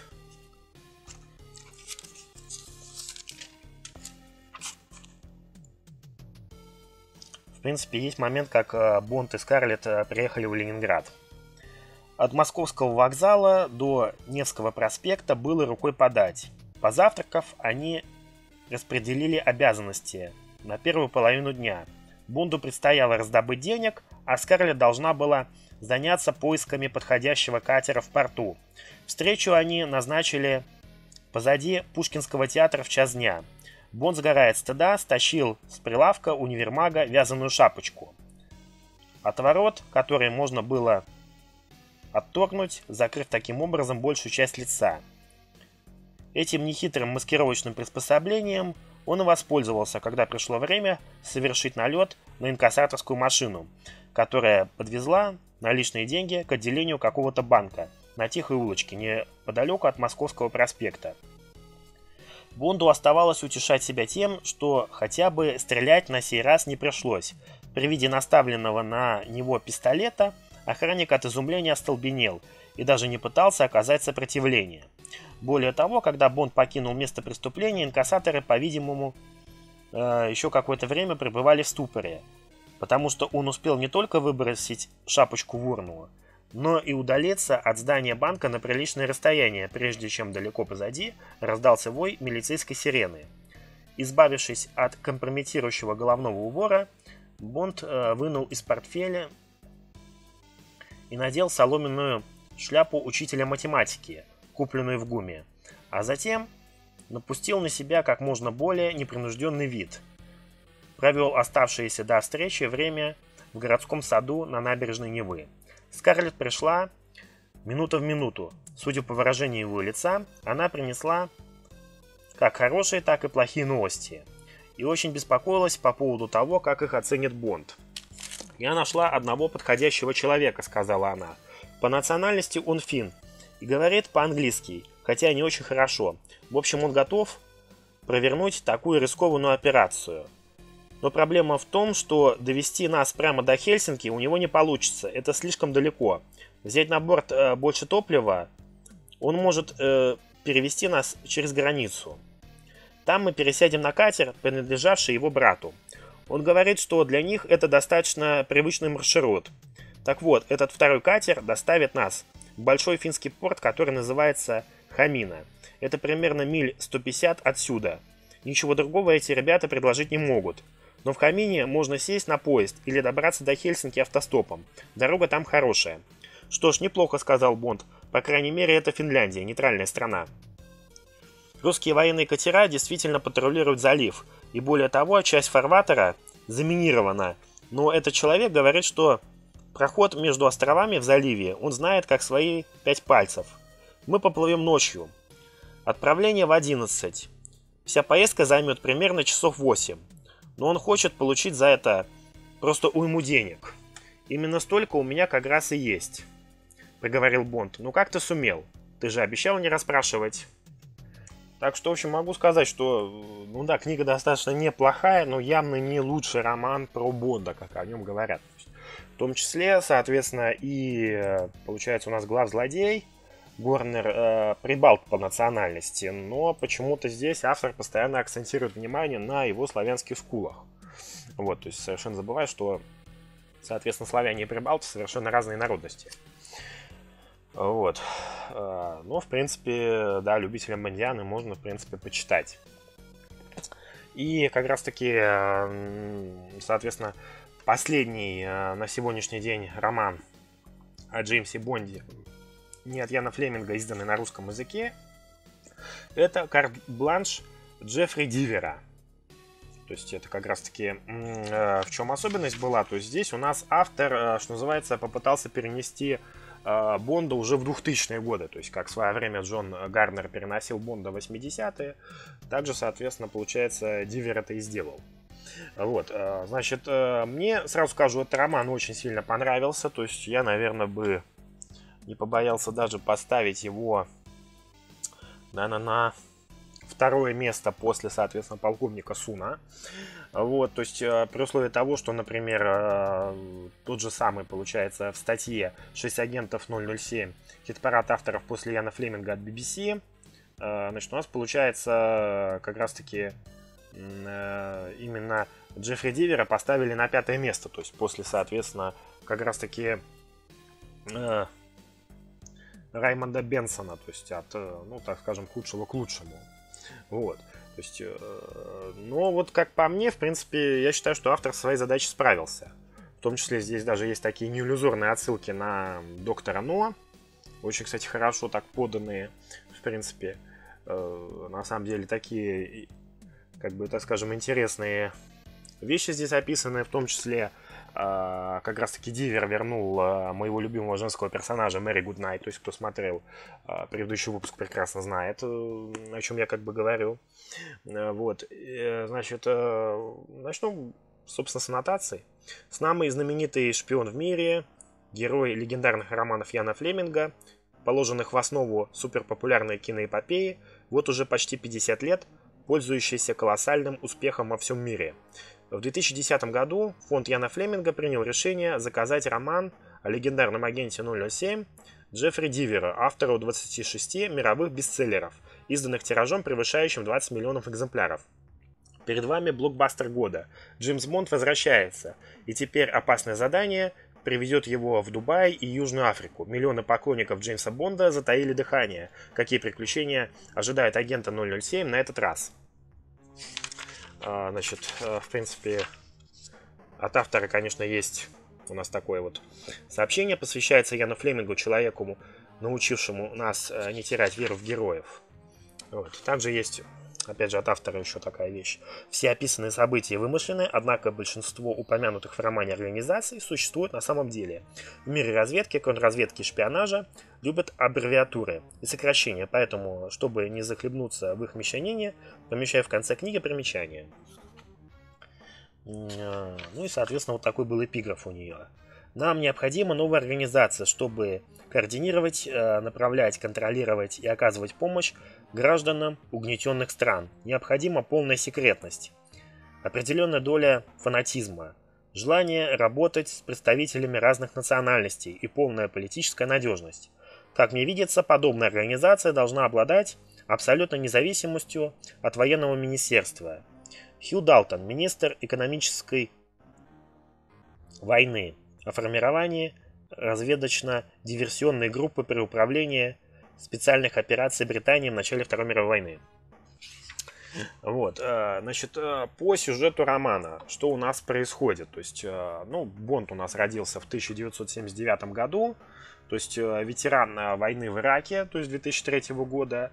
в принципе, есть момент, как Бонд и Скарлетт приехали в Ленинград. От Московского вокзала до Невского проспекта было рукой подать. Позавтракав, они распределили обязанности на первую половину дня. Бонду предстояло раздобыть денег, а Скарлетт должна была заняться поисками подходящего катера в порту. Встречу они назначили позади Пушкинского театра в час дня. Бонд, сгорая от стыда, стащил с прилавка универмага вязаную шапочку. Отворот, который можно было отторгнуть, закрыв таким образом большую часть лица. Этим нехитрым маскировочным приспособлением он и воспользовался, когда пришло время совершить налет на инкассаторскую машину, которая подвезла наличные деньги к отделению какого-то банка на тихой улочке неподалеку от Московского проспекта. Бонду оставалось утешать себя тем, что хотя бы стрелять на сей раз не пришлось. При виде наставленного на него пистолета охранник от изумления остолбенел и даже не пытался оказать сопротивление. Более того, когда Бонд покинул место преступления, инкассаторы, по-видимому, еще какое-то время пребывали в ступоре, потому что он успел не только выбросить шапочку в урну, но и удалиться от здания банка на приличное расстояние, прежде чем далеко позади раздался вой милицейской сирены. Избавившись от компрометирующего головного убора, Бонд вынул из портфеля и надел соломенную шляпу учителя математики, купленную в ГУМе, а затем напустил на себя как можно более непринужденный вид. Провел оставшееся до встречи время в городском саду на набережной Невы. Скарлетт пришла минута в минуту. Судя по выражению его лица, она принесла как хорошие, так и плохие новости и очень беспокоилась по поводу того, как их оценит Бонд. «Я нашла одного подходящего человека», — сказала она. «По национальности он финн и говорит по-английски, хотя не очень хорошо. В общем, он готов провернуть такую рискованную операцию. Но проблема в том, что довести нас прямо до Хельсинки у него не получится. Это слишком далеко. Взять на борт э, больше топлива, он может э, перевести нас через границу. Там мы пересядем на катер, принадлежавший его брату. Он говорит, что для них это достаточно привычный маршрут. Так вот, этот второй катер доставит нас в большой финский порт, который называется Хамина. Это примерно миль сто пятьдесят отсюда. Ничего другого эти ребята предложить не могут. Но в Хамине можно сесть на поезд или добраться до Хельсинки автостопом. Дорога там хорошая». «Что ж, неплохо», — сказал Бонд. «По крайней мере, это Финляндия, нейтральная страна». Русские военные катера действительно патрулируют залив, и более того, часть фарватера заминирована. Но этот человек говорит, что проход между островами в заливе он знает как свои пять пальцев. Мы поплывем ночью. Отправление в одиннадцать. Вся поездка займет примерно часов восемь. Но он хочет получить за это просто уйму денег. Именно столько у меня как раз и есть, проговорил Бонд. Ну как ты сумел? Ты же обещал не расспрашивать. Так что, в общем, могу сказать, что, ну да, книга достаточно неплохая, но явно не лучший роман про Бонда, как о нем говорят. В том числе, соответственно, и получается у нас глав-злодей Горнер э, прибалт по национальности, но почему-то здесь автор постоянно акцентирует внимание на его славянских скулах. Вот, то есть совершенно забывая, что, соответственно, славяне и прибалты совершенно разные народности. Вот. Но, в принципе, да, любителям Бондианы можно, в принципе, почитать. И как раз-таки, соответственно, последний на сегодняшний день роман о Джеймсе Бонде, не от Яна Флеминга, изданный на русском языке, это «Карт-бланш» Джеффри Дивера. То есть это как раз-таки в чем особенность была. То есть здесь у нас автор, что называется, попытался перенести Бонда уже в двухтысячные годы. То есть как в свое время Джон Гарнер переносил Бонда в восьмидесятые, также, соответственно, получается, Дивер это и сделал. Вот, значит, мне, сразу скажу, этот роман очень сильно понравился. То есть я, наверное, бы не побоялся даже поставить его, наверное, на второе место после, соответственно, полковника Суна. Вот, то есть при условии того, что, например, тот же самый, получается, в статье «шесть агентов ноль ноль семь. Хит-парад авторов после Яна Флеминга» от би би си, значит, у нас получается как раз-таки именно Джеффри Дивера поставили на пятое место. То есть после, соответственно, как раз-таки Раймонда Бенсона, то есть от, ну, так скажем, худшего к лучшему. Вот. То есть, э, но вот как по мне, в принципе, я считаю, что автор своей задачей справился. В том числе здесь даже есть такие неиллюзорные отсылки на доктора Но. Очень, кстати, хорошо так поданные. В принципе, э, на самом деле такие, как бы, так скажем, интересные вещи здесь описаны. В том числе как раз таки Дивер вернул моего любимого женского персонажа Мэри Гуднайт. То есть, кто смотрел предыдущий выпуск, прекрасно знает, о чем я как бы говорю. Вот. Значит, начну, собственно, с аннотаций. Самый знаменитый шпион в мире, герой легендарных романов Яна Флеминга, положенных в основу суперпопулярной киноэпопеи, вот уже почти пятьдесят лет, пользующийся колоссальным успехом во всем мире. В две тысячи десятом году фонд Яна Флеминга принял решение заказать роман о легендарном агенте ноль ноль семь Джеффри Дивера, автору двадцати шести мировых бестселлеров, изданных тиражом, превышающим двадцать миллионов экземпляров. Перед вами блокбастер года. Джеймс Бонд возвращается, и теперь опасное задание приведет его в Дубай и Южную Африку. Миллионы поклонников Джеймса Бонда затаили дыхание. Какие приключения ожидают агента ноль ноль семь на этот раз? Значит, в принципе, от автора, конечно, есть у нас такое вот сообщение. Посвящается Яну Флемингу, человеку, научившему нас не терять веру в героев. Вот. Также есть, опять же, от автора еще такая вещь. Все описанные события вымышлены, однако большинство упомянутых в романе организаций существует на самом деле. В мире разведки, контрразведки и шпионажа любят аббревиатуры и сокращения, поэтому, чтобы не захлебнуться в их мещанине, помещаю в конце книги примечания. Ну и, соответственно, вот такой был эпиграф у нее. Нам необходима новая организация, чтобы координировать, направлять, контролировать и оказывать помощь гражданам угнетенных стран. Необходима полная секретность, определенная доля фанатизма, желание работать с представителями разных национальностей и полная политическая надежность. Как мне видится, подобная организация должна обладать абсолютной независимостью от военного министерства. Хью Далтон, министр экономической войны, о формировании разведочно-диверсионной группы при управлении специальных операций Британии в начале Второй мировой войны. Вот, значит, по сюжету романа, что у нас происходит? То есть, ну, Бонд у нас родился в тысяча девятьсот семьдесят девятом году, то есть ветеран войны в Ираке, то есть две тысячи третьего года.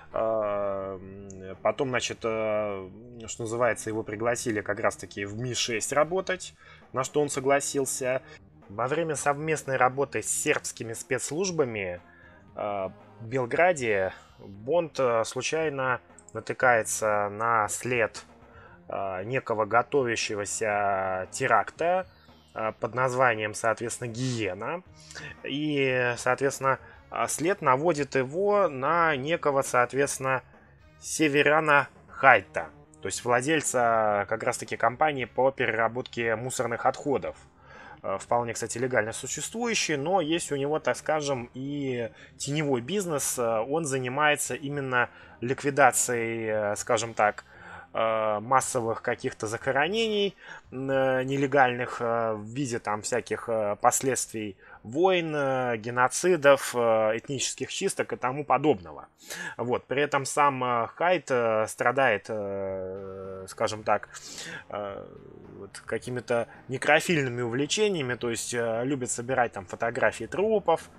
Потом, значит, что называется, его пригласили как раз-таки в Ми шесть работать, на что он согласился. Во время совместной работы с сербскими спецслужбами в Белграде Бонд случайно натыкается на след некого готовящегося теракта под названием, соответственно, Гиена. И, соответственно, след наводит его на некого, соответственно, Северяна Хайта, то есть владельца как раз-таки компании по переработке мусорных отходов. Вполне, кстати, легально существующий, но есть у него, так скажем, и теневой бизнес. Он занимается именно ликвидацией, скажем так, массовых каких-то захоронений нелегальных в виде там всяких последствий войн, геноцидов, этнических чисток и тому подобного. Вот. При этом сам Хайт страдает, скажем так, вот, какими-то некрофильными увлечениями, то есть любит собирать там фотографии трупов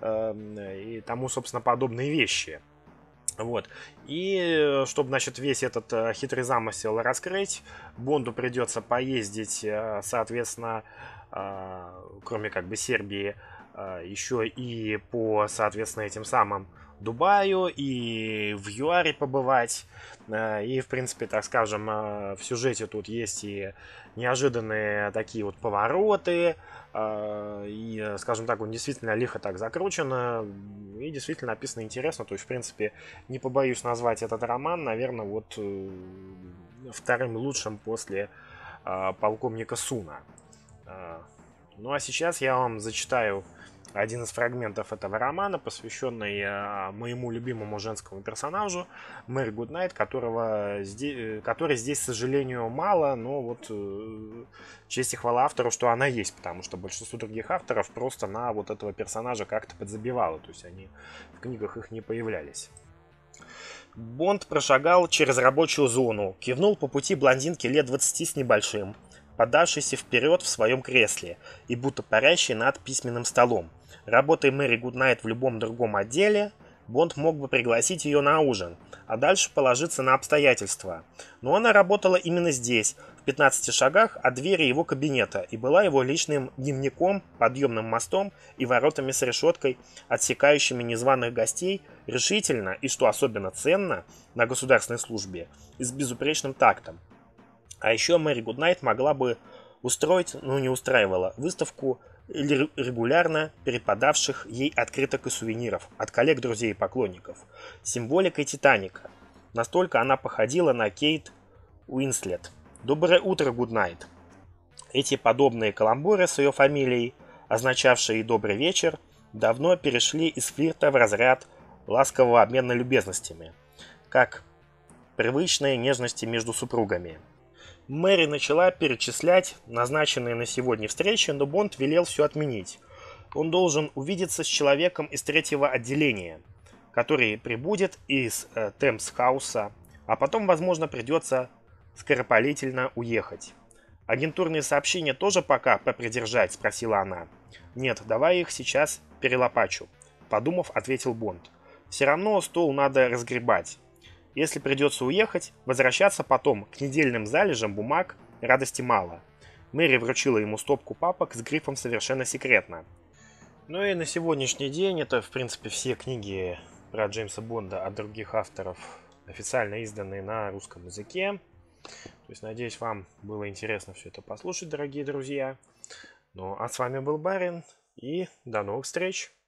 и тому, собственно, подобные вещи. Вот. И чтобы, значит, весь этот э, хитрый замысел раскрыть, Бонду придется поездить, э, соответственно, э, кроме как бы Сербии, э, еще и по, соответственно, этим самым Дубаю, и в ЮАРе побывать. Э, и, в принципе, так скажем, э, в сюжете тут есть и неожиданные такие вот повороты. И, скажем так, он действительно лихо так закручен и действительно написано интересно. То есть, в принципе, не побоюсь назвать этот роман, наверное, вот вторым лучшим после полковника Суна. Ну а сейчас я вам зачитаю один из фрагментов этого романа, посвященный э, моему любимому женскому персонажу Мэри Гуднайт, которого здесь, который здесь, к сожалению, мало, но вот э, честь и хвала автору, что она есть, потому что большинство других авторов просто на вот этого персонажа как-то подзабивало, то есть они в книгах их не появлялись. Бонд прошагал через рабочую зону, кивнул по пути блондинке лет двадцати с небольшим, подавшийся вперед в своем кресле и будто парящий над письменным столом. Работая Мэри Гуднайт в любом другом отделе, Бонд мог бы пригласить ее на ужин, а дальше положиться на обстоятельства. Но она работала именно здесь, в пятнадцати шагах от двери его кабинета и была его личным дневником, подъемным мостом и воротами с решеткой, отсекающими незваных гостей решительно и, что особенно ценно, на государственной службе и с безупречным тактом. А еще Мэри Гуднайт могла бы устроить, но не устраивала, выставку регулярно перепадавших ей открыток и сувениров от коллег, друзей и поклонников, символикой Титаника. Настолько она походила на Кейт Уинслет. «Доброе утро, Гуднайт». Эти подобные каламбуры с ее фамилией, означавшие «добрый вечер», давно перешли из флирта в разряд ласкового обмена любезностями, как привычные нежности между супругами. Мэри начала перечислять назначенные на сегодня встречи, но Бонд велел все отменить. Он должен увидеться с человеком из третьего отделения, который прибудет из э, Темс-хауса, а потом, возможно, придется скоропалительно уехать. «Агентурные сообщения тоже пока попридержать?» – спросила она. «Нет, давай их сейчас перелопачу», – подумав, ответил Бонд. «Все равно стол надо разгребать. Если придется уехать, возвращаться потом к недельным залежам бумаг радости мало». Мэри вручила ему стопку папок с грифом «Совершенно секретно». Ну и на сегодняшний день это, в принципе, все книги про Джеймса Бонда от других авторов, официально изданные на русском языке. То есть, надеюсь, вам было интересно все это послушать, дорогие друзья. Ну, а с вами был Барин, и до новых встреч!